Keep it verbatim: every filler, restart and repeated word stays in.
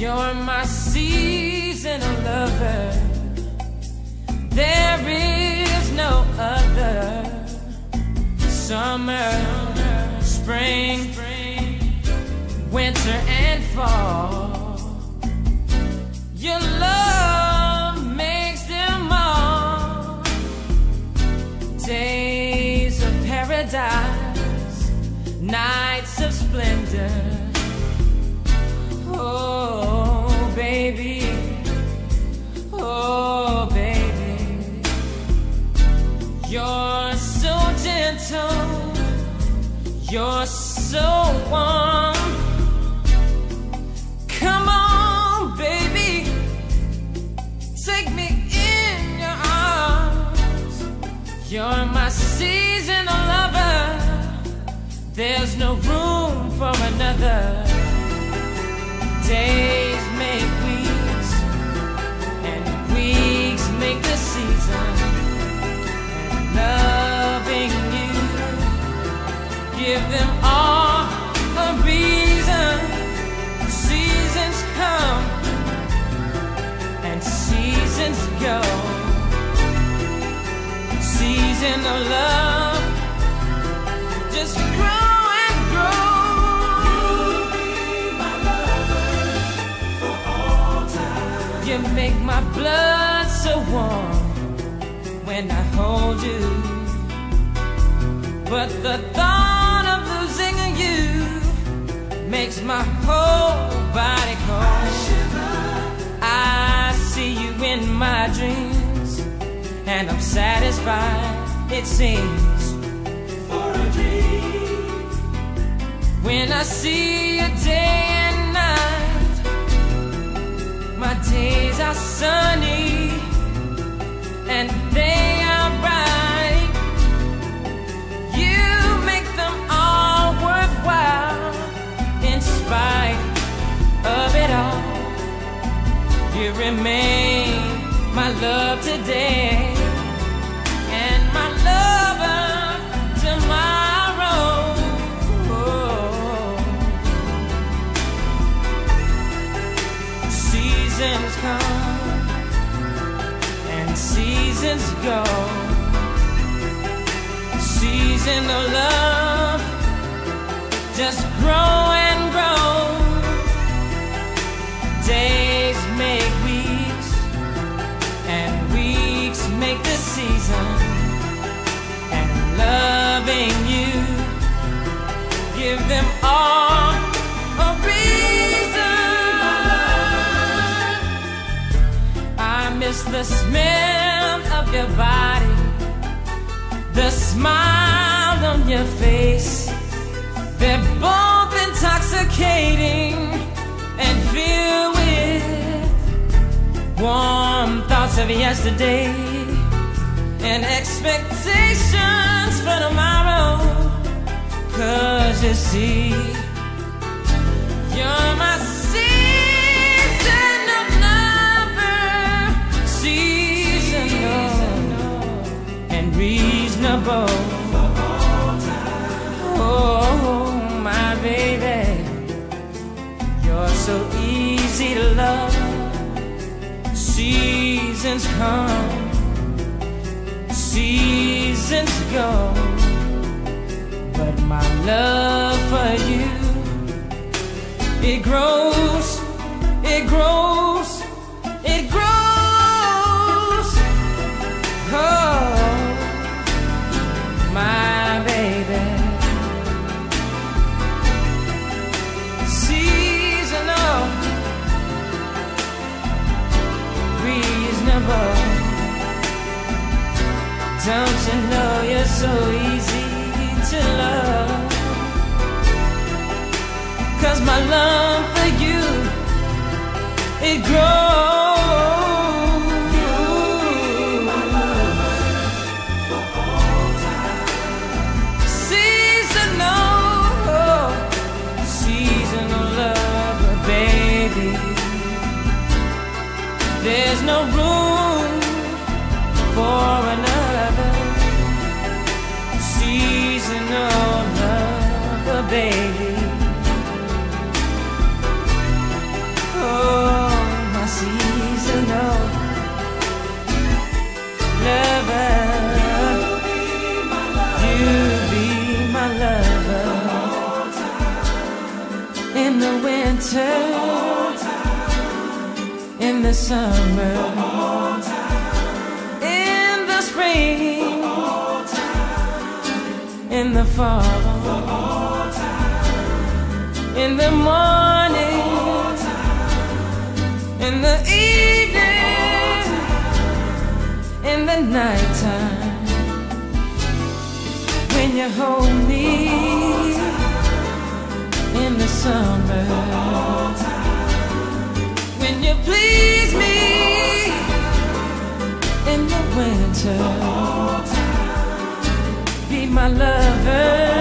You're my seasonal lover. There is no other. Summer, spring, winter and fall. Your love makes them all days of paradise, nights of splendor. Oh, baby, oh, baby, you're so gentle, you're so warm. Come on, baby, take me in your arms. You're my seasonal lover. There's no room for another. Days make weeks, and weeks make the season. And loving you, give them all a reason. Seasons come and seasons go. Season of love just grow and grow. You make my blood so warm when I hold you, but the thought of losing you makes my whole body cold. I see you in my dreams, and I'm satisfied, it seems, for a dream. When I see you day and night, my days are sunny and they are bright. You make them all worthwhile in spite of it all. You remain my love today and my lover tomorrow. Oh. Seasons come and seasons go. Season of love just grow and grow. Days make weeks, and weeks make the season. And loving you, give them all a reason. I miss the smell of your body, the smile on your face. They're both intoxicating and filled with warm thoughts of yesterday and expectations for tomorrow. 'Cause you see, you're my seasonal lover, seasonal and reasonable. Oh, my baby, you're so easy to love. Seasons come, seasons go, but my love for you, it grows, it grows, it grows. Oh, my baby, seasonal, reasonable. Don't you know you're so easy to love? 'Cause my love for you, it grows. Seasonal, seasonal lover, baby. There's no room for another. Seasonal lover, baby. Oh. the winter, in the summer, in the spring, in the fall, in the morning, in the evening, in the nighttime. When you hold me in the summer, when you please me in the winter, be my lover.